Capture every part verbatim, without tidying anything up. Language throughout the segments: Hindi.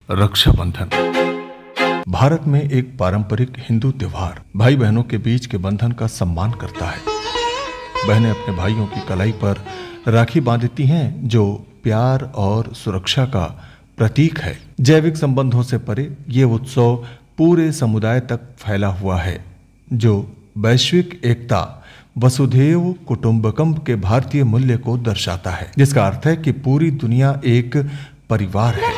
रक्षाबंधन भारत में एक पारंपरिक हिंदू त्योहार भाई बहनों के बीच के बंधन का सम्मान करता है। बहनें अपने भाइयों की कलाई पर राखी बांधती हैं, जो प्यार और सुरक्षा का प्रतीक है। जैविक संबंधों से परे ये उत्सव पूरे समुदाय तक फैला हुआ है, जो वैश्विक एकता वसुधैव कुटुंबकम के भारतीय मूल्य को दर्शाता है, जिसका अर्थ है कि पूरी दुनिया एक परिवार है।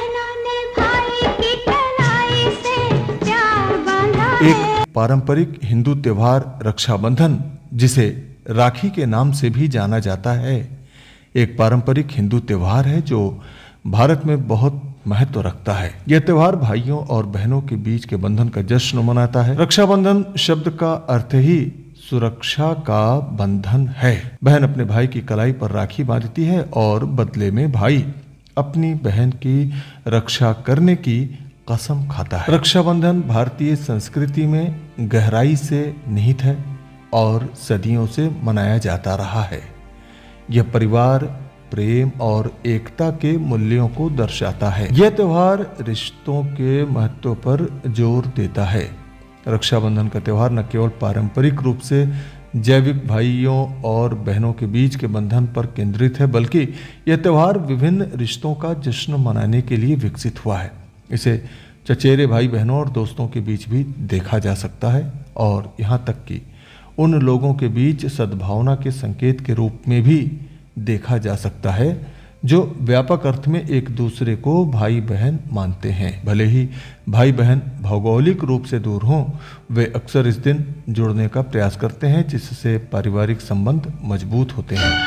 एक पारंपरिक हिंदू त्योहार रक्षाबंधन, जिसे राखी के नाम से भी जाना जाता है, एक पारंपरिक हिंदू त्योहार है जो भारत में बहुत महत्व रखता है। यह त्योहार भाइयों और बहनों के बीच के बंधन का जश्न मनाता है। रक्षाबंधन शब्द का अर्थ ही सुरक्षा का बंधन है। बहन अपने भाई की कलाई पर राखी बांधती है और बदले में भाई अपनी बहन की रक्षा करने की कसम खाता है। रक्षाबंधन भारतीय संस्कृति में गहराई से निहित है और सदियों से मनाया जाता रहा है। यह परिवार, प्रेम और एकता के मूल्यों को दर्शाता है। यह त्योहार रिश्तों के महत्व पर जोर देता है। रक्षाबंधन का त्योहार न केवल पारंपरिक रूप से जैविक भाइयों और बहनों के बीच के बंधन पर केंद्रित है, बल्कि यह त्योहार विभिन्न रिश्तों का जश्न मनाने के लिए विकसित हुआ है। इसे चचेरे भाई बहनों और दोस्तों के बीच भी देखा जा सकता है और यहाँ तक कि उन लोगों के बीच सद्भावना के संकेत के रूप में भी देखा जा सकता है जो व्यापक अर्थ में एक दूसरे को भाई बहन मानते हैं। भले ही भाई बहन भौगोलिक रूप से दूर हों, वे अक्सर इस दिन जुड़ने का प्रयास करते हैं, जिससे पारिवारिक संबंध मजबूत होते हैं।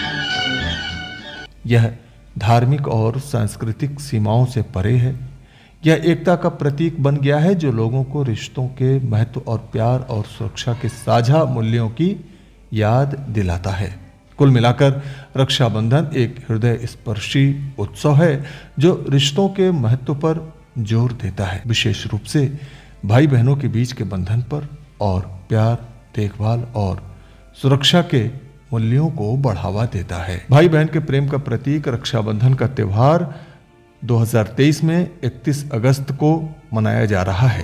यह धार्मिक और सांस्कृतिक सीमाओं से परे है। यह एकता का प्रतीक बन गया है, जो लोगों को रिश्तों के महत्व और प्यार और सुरक्षा के साझा मूल्यों की याद दिलाता है। कुल मिलाकर रक्षाबंधन एक हृदय स्पर्शी उत्सव है जो रिश्तों के महत्व पर जोर देता है, विशेष रूप से भाई बहनों के बीच के बंधन पर, और प्यार, देखभाल और सुरक्षा के मूल्यों को बढ़ावा देता है। भाई बहन के प्रेम का प्रतीक रक्षाबंधन का त्योहार दो हज़ार तेईस में इकतीस अगस्त को मनाया जा रहा है।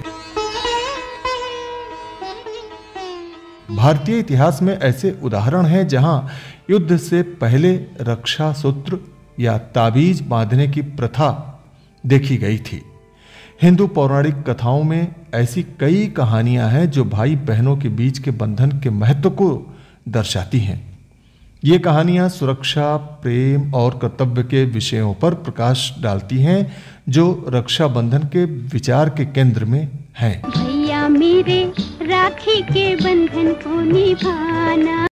भारतीय इतिहास में ऐसे उदाहरण हैं जहां युद्ध से पहले रक्षा सूत्र या ताबीज बांधने की प्रथा देखी गई थी। हिंदू पौराणिक कथाओं में ऐसी कई कहानियां हैं जो भाई बहनों के बीच के बंधन के महत्व को दर्शाती हैं। ये कहानियां सुरक्षा, प्रेम और कर्तव्य के विषयों पर प्रकाश डालती हैं, जो रक्षाबंधन के विचार के केंद्र में हैं। भैया मेरे राखी के बंधन को निभाना।